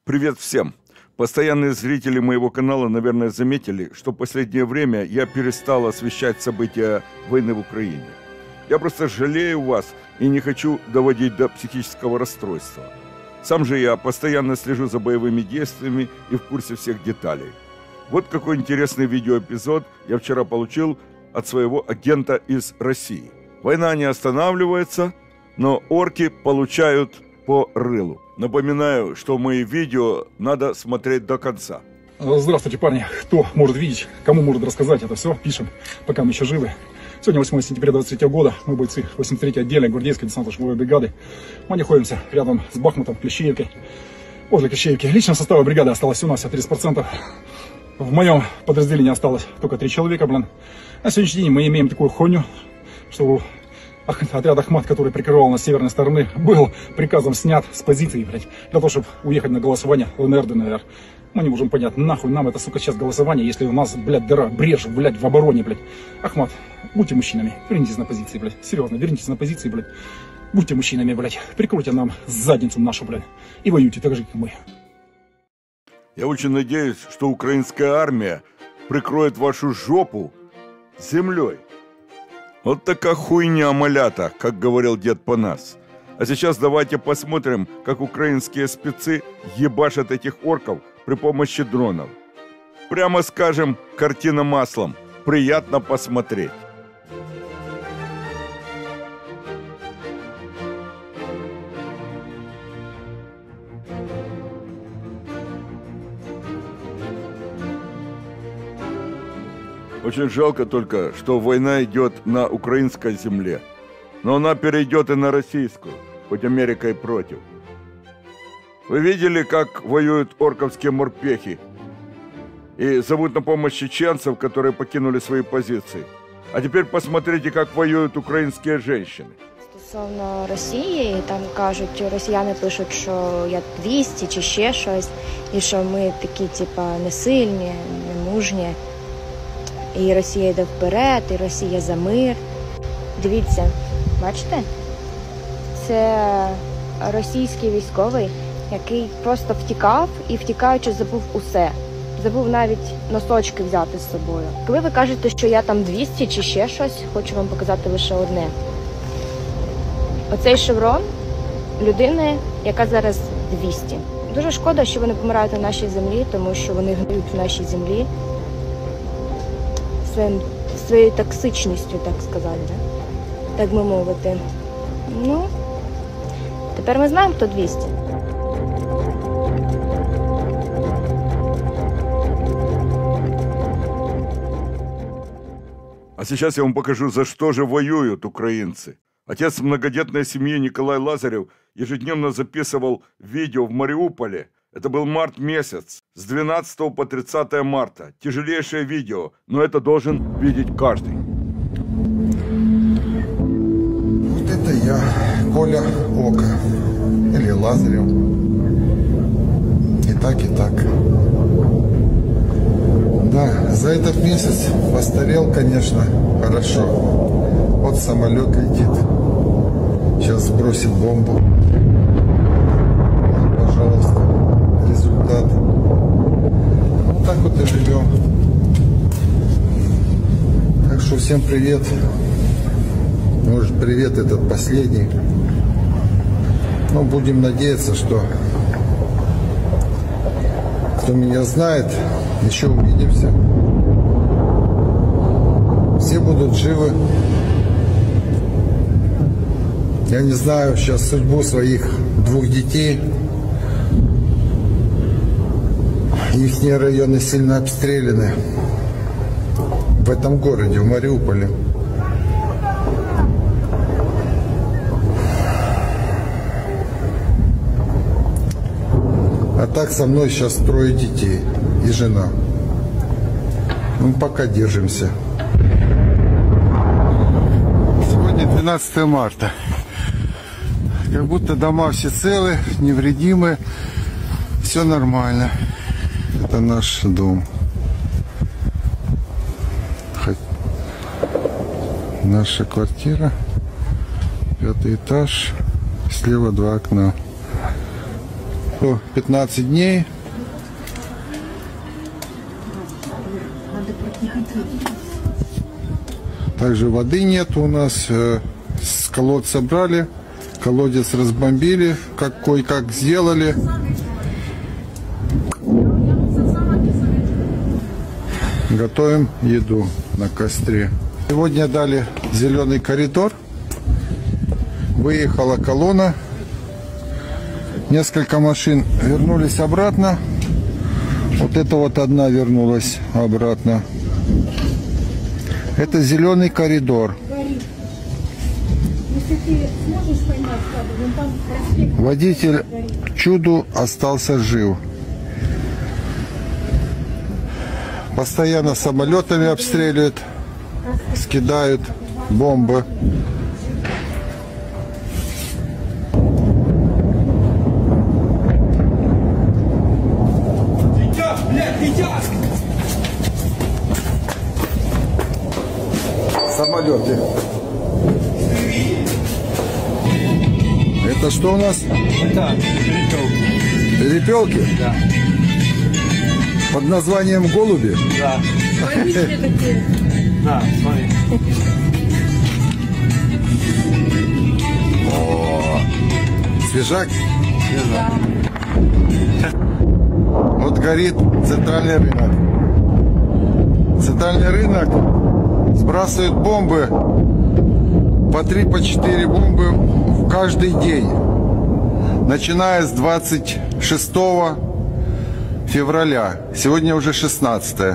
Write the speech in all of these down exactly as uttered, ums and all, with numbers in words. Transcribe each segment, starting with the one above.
Привет всем! Постоянные зрители моего канала, наверное, заметили, что в последнее время я перестал освещать события войны в Украине. Я просто жалею вас и не хочу доводить до психического расстройства. Сам же я постоянно слежу за боевыми действиями и в курсе всех деталей. Вот какой интересный видеоэпизод я вчера получил от своего агента из России. Война не останавливается, но орки получают по рылу. Напоминаю, что мои видео надо смотреть до конца. Здравствуйте, парни. Кто может видеть, кому может рассказать это все, пишем, пока мы еще живы. Сегодня восьмое сентября двадцать третьего года. Мы бойцы восемьдесят третьей отдельной гвардейской десантно-штурмовой бригады. Мы находимся рядом с Бахмутом, Клещеевкой. Возле Клещеевки. Личного состава бригады осталось у нас тридцать процентов. В моем подразделении осталось только три человека, блин. На сегодняшний день мы имеем такую хуйню, что отряд Ахмат, который прикрывал нас с северной стороны, был приказом снят с позиции, блядь, для того, чтобы уехать на голосование в ЛНР, ДНР. Мы не можем понять, нахуй нам это, сука, сейчас голосование, если у нас, блядь, дыра, брешь, блядь, в обороне, блядь. Ахмат, будьте мужчинами, вернитесь на позиции, блядь, серьезно, вернитесь на позиции, блядь. Будьте мужчинами, блядь, прикройте нам задницу нашу, блядь, и воюйте так же, как мы. Я очень надеюсь, что украинская армия прикроет вашу жопу землей. Вот такая хуйня, малята, как говорил дед Панас. А сейчас давайте посмотрим, как украинские спецы ебашат этих орков при помощи дронов. Прямо скажем, картина маслом. Приятно посмотреть. Очень жалко только, что война идет на украинской земле. Но она перейдет и на российскую, хоть Америка и против. Вы видели, как воюют орковские морпехи? И зовут на помощь чеченцев, которые покинули свои позиции. А теперь посмотрите, как воюют українські жінки. Стосовно Росії, там кажуть, росіяни пишуть, що я двісті чи ще щось, і що ми такі, типа, несильні, немужні. І Росія йде вперед, і Росія за мир. Дивіться, бачите? Це російський військовий, який просто втікав і, втікаючи, забув усе. Забув навіть носочки взяти з собою. Коли ви кажете, що я там двісті чи ще щось, хочу вам показати лише одне. Оцей шеврон людини, яка зараз двісті. Дуже шкода, що вони помирають на нашій землі, тому що вони гниють в нашій землі. Своїм, своєю токсичністю, так сказати, да? Так би мовити. Ну, тепер ми знаємо, хто двісті. А сейчас я вам покажу, за что же воюют украинцы. Отец многодетной семьи Николай Лазарев ежедневно записывал видео в Мариуполе. Это был март месяц, с двенадцатого по тридцатое марта. Тяжелейшее видео, но это должен видеть каждый. Вот это я, Коля Ока, или Лазарев. И так, и так. Да, за этот месяц постарел, конечно, хорошо. Вот самолет летит. Сейчас сбросит бомбу. Пожалуйста. Результат. Вот так вот и живем. Так что всем привет. Может, привет этот последний. Но будем надеяться, что кто меня знает, еще увидимся. Все будут живы. Я не знаю сейчас судьбу своих двух детей. Ихние районы сильно обстреляны. В этом городе, в Мариуполе. А так со мной сейчас трое детей и жена. Ну, пока держимся. Сегодня двенадцатое марта. Как будто дома все целы, невредимы. Все нормально. Это наш дом. Наша квартира. Пятый этаж. Слева два окна. пятнадцать дней. Также воды нет у нас. С колодца брали, колодец разбомбили, как кое-как сделали. Готовим еду на костре. Сегодня дали зеленый коридор. Выехала колонна. Несколько машин вернулись обратно. Вот это вот одна вернулась обратно. Это зеленый коридор. Водитель чуду остался жив. Постоянно самолетами обстреливают, скидают бомбы. Самолеты. Это что у нас? Это перепелки. Перепелки? Да. Под названием голуби? Да. Да, смотри. О, свежак? Свежак. Вот горит центральный рынок. Центральный рынок сбрасывает бомбы. По три, по четыре бомбы в каждый день. Начиная с двадцать шестого февраля. Сегодня уже шестнадцатое.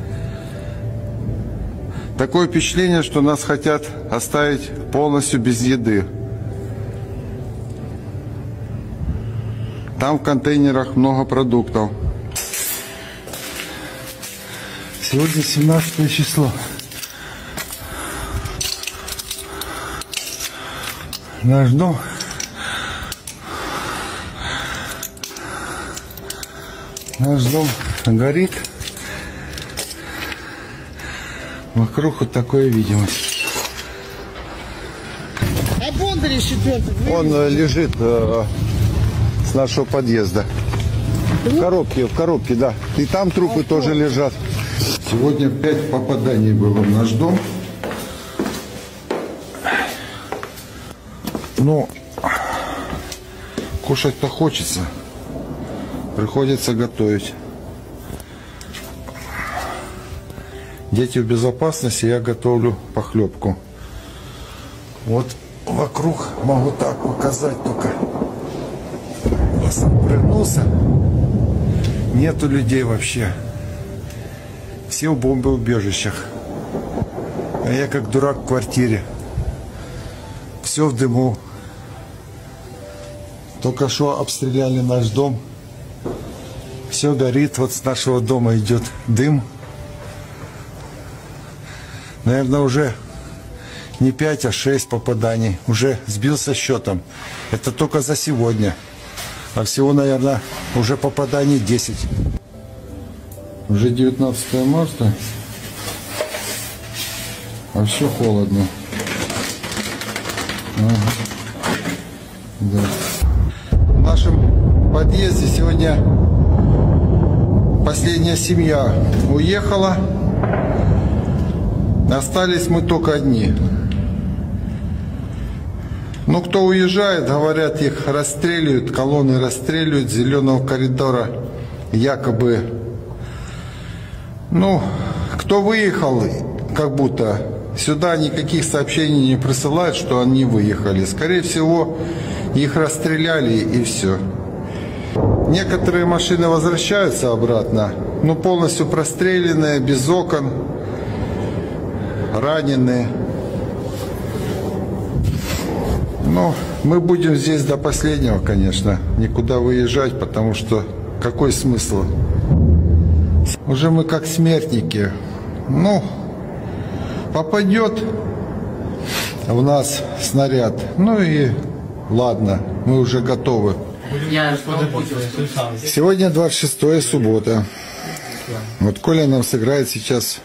Такое впечатление, что нас хотят оставить полностью без еды. Там в контейнерах много продуктов. Сегодня семнадцатое число. Наш дом Наш дом горит. Вокруг вот такое видимость. А Бондарь четвертый? Он э, лежит э, с нашего подъезда. В коробке, в коробке, да. И там трупы тоже лежат. Сегодня пять попаданий было в наш дом. Ну, кушать-то хочется. Приходится готовить. Дети в безопасности, я готовлю похлебку. Вот вокруг могу так показать только. Я сам прыгнулся. Нету людей вообще. Все в бомбоубежищах. А я как дурак в квартире. Все в дыму. Только что обстреляли наш дом. Все горит. Вот с нашего дома идет дым. Наверное, уже не пять, а шесть попаданий. Уже сбился счетом. Это только за сегодня. А всего, наверное, уже попаданий десять. Уже девятнадцатое марта. А все холодно. Ага. Да. В нашем подъезде сегодня последняя семья уехала. Остались мы только одни. Ну, кто уезжает, говорят, их расстреливают, колонны расстреливают, зеленого коридора якобы. Ну, кто выехал, как будто сюда никаких сообщений не присылают, что они выехали. Скорее всего, их расстреляли и все. Некоторые машины возвращаются обратно, но полностью простреленные, без окон, раненые. Ну, мы будем здесь до последнего, конечно, никуда выезжать, потому что какой смысл? Уже мы как смертники. Ну, попадет в нас снаряд, ну и ладно, мы уже готовы. Сегодня двадцать шестое, суббота. Вот Коля нам сыграет сейчас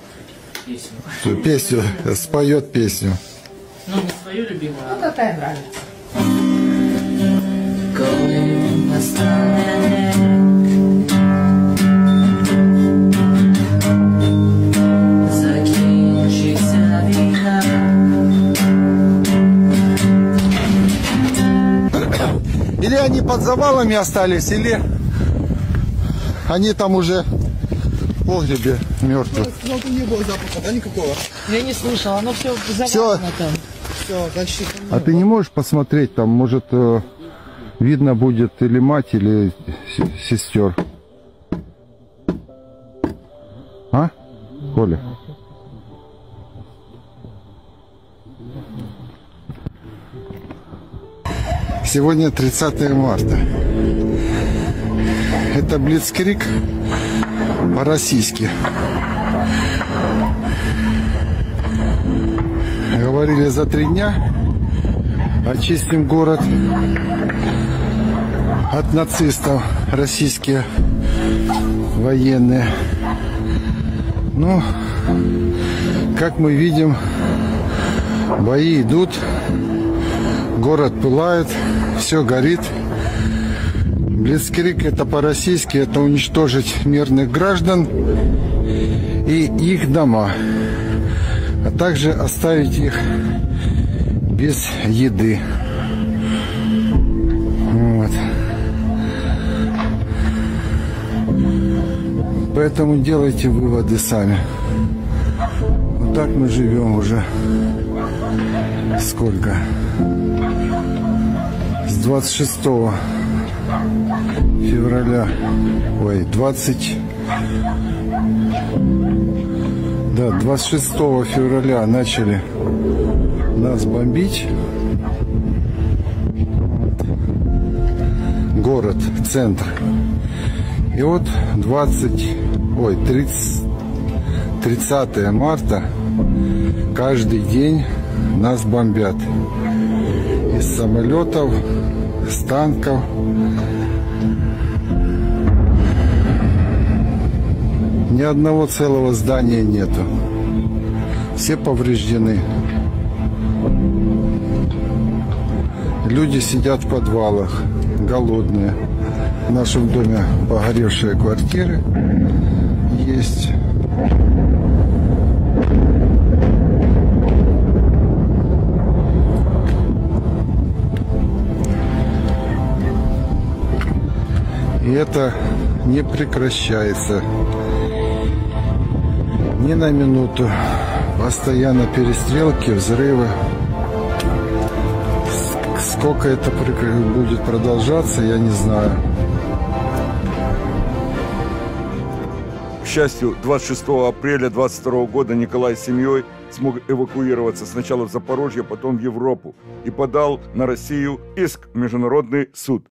песню, споет песню. Ну, не свою любимую. Ну, какая нравится. Going мене. Закінчиться війна. Или они под завалами остались, или они там уже в погребе мертвые. Не было запаха, да, никакого? Я не слышала, оно все Всё. завалено там. Все, значит, А ты не можешь посмотреть, там, может, э, видно будет или мать, или с- сестер? А, Коля? Сегодня тридцатое марта. Это блицкриг по-российски. Говорили, за три дня очистим город от нацистов, российские военные. Ну, как мы видим, бои идут, город пылает, все горит. Блицкриг — это по-российски, это уничтожить мирных граждан и их дома, а также оставить их без еды. Вот. Поэтому делайте выводы сами. Вот так мы живем уже сколько? С двадцать шестого февраля, ой, двадцать, да, двадцать шестого февраля начали нас бомбить. Город, центр. И вот двадцать, ой, тридцать, тридцатое марта каждый день нас бомбят. Из самолетов, с танков. Ни одного целого здания нету. Все повреждены. Люди сидят в подвалах, голодные. В нашем доме погоревшие квартиры есть. И это не прекращается ни на минуту. Постоянно перестрелки, взрывы. Сколько это будет продолжаться, я не знаю. К счастью, двадцать шестого апреля двадцать второго года Николай с семьей смог эвакуироваться сначала в Запорожье, потом в Европу и подал на Россию иск в Международный суд.